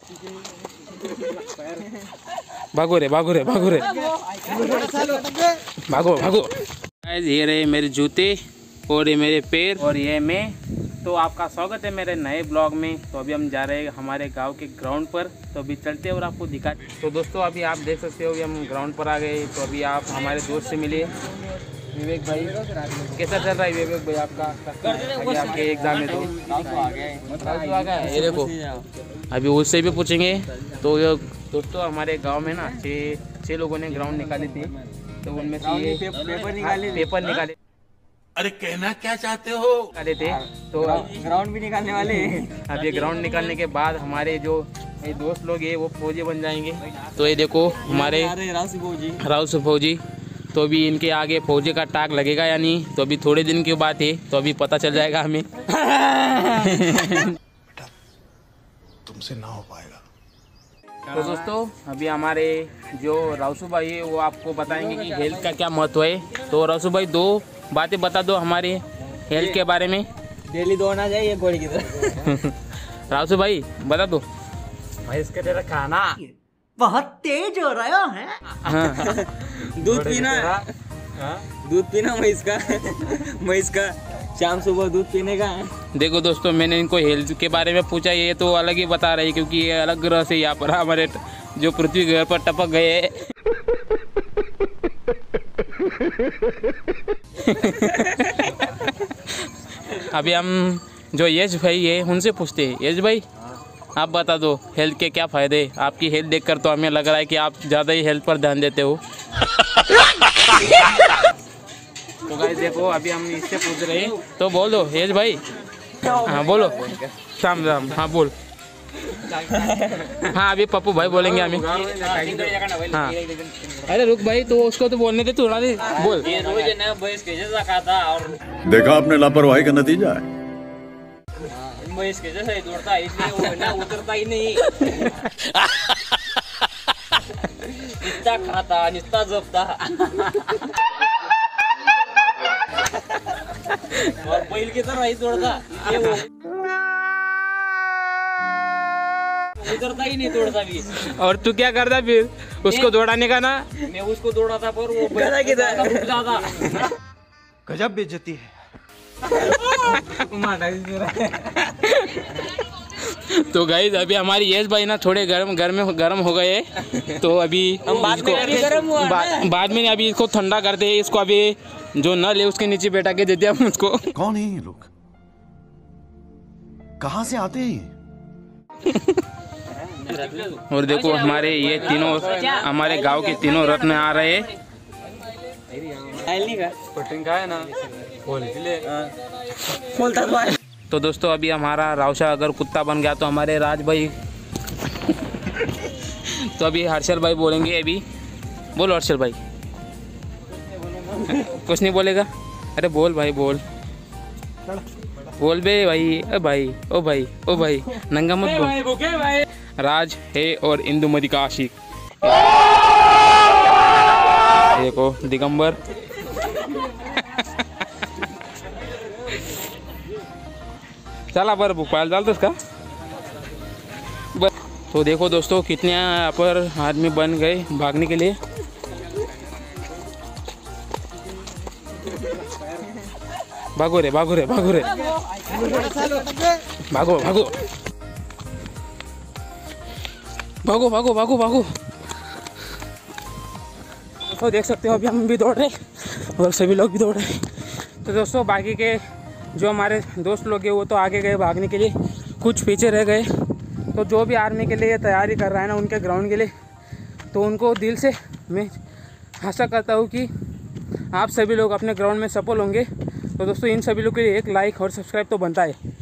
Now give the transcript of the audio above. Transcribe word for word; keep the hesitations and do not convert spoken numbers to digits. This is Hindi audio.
भागो रे भागो रे भागो रे भागो भागो। ये रहे मेरे जूते और ये मेरे पैर और ये मैं। तो आपका स्वागत है मेरे नए ब्लॉग में। तो अभी हम जा रहे हैं हमारे गांव के ग्राउंड पर। तो अभी चलते हैं और आपको दिखा। तो दोस्तों अभी आप देख सकते हो कि हम ग्राउंड पर आ गए। तो अभी आप हमारे दोस्त से मिले विवेक भाई। कैसा चल रहा है विवेक भाई आपका? आगे आपके एग्जाम में तो आ गया। ये देखो अभी उससे भी पूछेंगे। तो दोस्तों हमारे गांव में ना छः छः लोगों ने ग्राउंड निकाली थी। तो उनमें से ये पेपर निकाले पेपर निकाले अरे कहना क्या चाहते हो निकाले थे। तो ग्राउंड भी निकालने वाले। अब ये ग्राउंड निकालने के बाद हमारे जो ये दोस्त लोग हैं वो फौजी बन जाएंगे। तो ये देखो हमारे राव से फौजी। तो अभी इनके आगे फौजी का टाक लगेगा या नहीं, तो अभी थोड़े दिन की बात है। तो अभी पता चल जाएगा हमें। तुमसे ना हो पाएगा। तो दोस्तों अभी हमारे जो रावसू भाई है वो आपको बताएंगे कि हेल्थ का क्या महत्व है। तो रावसू भाई दो बातें बता दो हमारे हेल्थ के बारे में। डेली दौड़ना चाहिए घोड़े की तरह। रावसू भाई बता दो। भाई इसके तेरा खाना बहुत तेज हो रहा है। हाँ। दूध पीना, दूध पीना महिष का महिष का शाम सुबह दूध पीने का। देखो दोस्तों मैंने इनको हेल्थ के बारे में पूछा, ये तो अलग ही बता रही क्योंकि ये अलग ग्रह से यहाँ पर हमारे जो पृथ्वी ग्रह पर टपक गए। अभी हम जो यश भाई है उनसे पूछते हैं। यश भाई आप बता दो हेल्थ के क्या फ़ायदे। आपकी हेल्थ देखकर तो हमें लग रहा है कि आप ज़्यादा ही हेल्थ पर ध्यान देते हो। तो गाइस देखो अभी हम इससे पूछ रहे हैं। तो बोल दो यश भाई। हाँ बोलो शाम शाम। हाँ बोल। हाँ अभी पप्पू भाई बोलेंगे हमें। हाँ अरे रुक भाई तो उसको तो बोलने दे, थोड़ा दे बोल। ये रोज ना भैंस के जैसा खाता और देखा आपने लापरवाही का नतीजा है। भैंस के जैसा ही दौड़ता है इसलिए वो ना उतरता ही नहीं। निस्ता खाता निस्ता जपता और बैल की तरह ही दौड़ता इसलिए वो उतरता ही नहीं, दौड़ता भी। और तू क्या करता फिर उसको दौड़ाने का ना? मैं उसको दौड़ाता पर वो गधा की तरह रुक जाता। गजब बेइज्जती है। तो गाइस अभी हमारी यश भाई ना थोड़े गर्म गर्म गर्म हो गए। तो अभी हम बाद में अभी गर्म हुआ बा, बाद में अभी इसको ठंडा करते हैं। इसको अभी जो नल है उसके नीचे बैठा के देते हम उसको। कौन है ये लोग, कहाँ से आते हैं? और देखो हमारे ये तीनों हमारे गांव के तीनों रत्न आ रहे हैं। तो दोस्तों अभी हमारा रावशा अगर कुत्ता बन गया तो हमारे राज भाई तो अभी हर्षल भाई बोलेंगे। अभी बोलो हर्षल भाई। कुछ नहीं बोलेगा? अरे बोल भाई बोल बोल बे भाई। ओ भाई ओ भाई ओ भाई नंगा मत बोल। राज है और इंदुमती का आशिक। देखो दिगंबर। चला बर पायल डाल दो इसका। तो देखो दोस्तों कितने यहाँ पर आदमी बन गए भागने के लिए। भागो रे भागो रे भागो रे भागो भागो भागो भागो भागो भागो। तो देख सकते हो अभी हम भी दौड़ रहे और सभी लोग भी दौड़ रहे। तो दोस्तों बाकी के जो हमारे दोस्त लोग हैं वो तो आगे गए भागने के लिए, कुछ पीछे रह गए। तो जो भी आर्मी के लिए तैयारी कर रहा है ना उनके ग्राउंड के लिए, तो उनको दिल से मैं आशा करता हूँ कि आप सभी लोग अपने ग्राउंड में सफल होंगे। तो दोस्तों इन सभी लोग के लिए एक लाइक और सब्सक्राइब तो बनता है।